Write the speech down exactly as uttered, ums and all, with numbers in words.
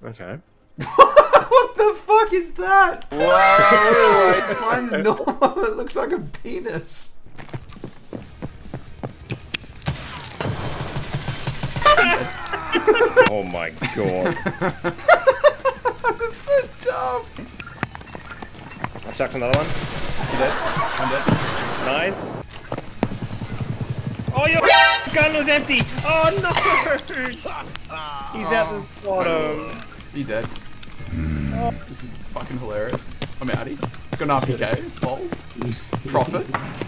Okay. What the fuck is that? Whoa! Mine's normal. It looks like a penis. Oh my god. That's so dumb. I chucked another one. You dead? I'm dead. Nice. Oh, your gun was empty! Oh no! He's at the bottom. You dead? Oh, this is fucking hilarious. I'm outie. Got an R P K. Lol. Profit.